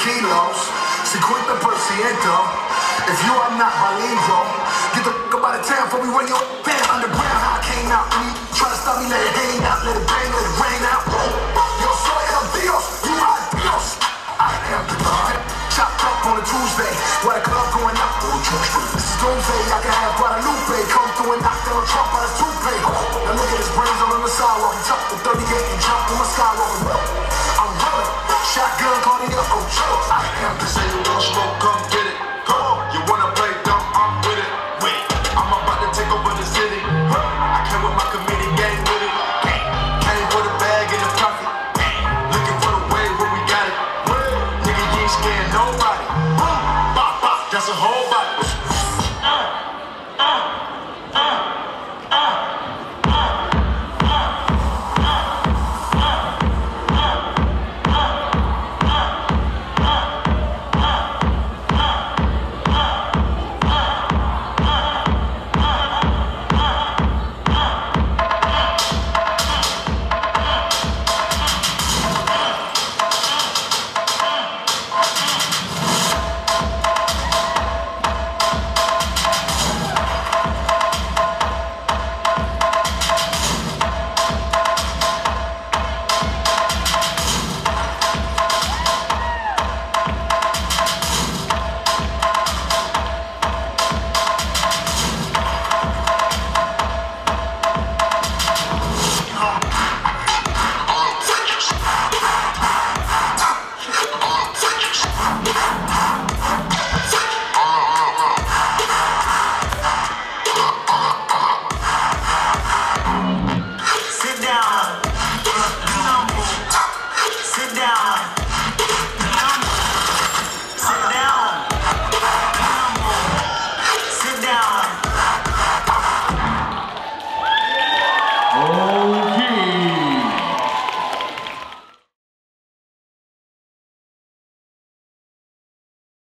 kilos, 50%. If you are not bilingual, get the fuck out of town before we run your fan underground. How I came out, when you try to stop me, let it hang out, let it bang, let it rain out.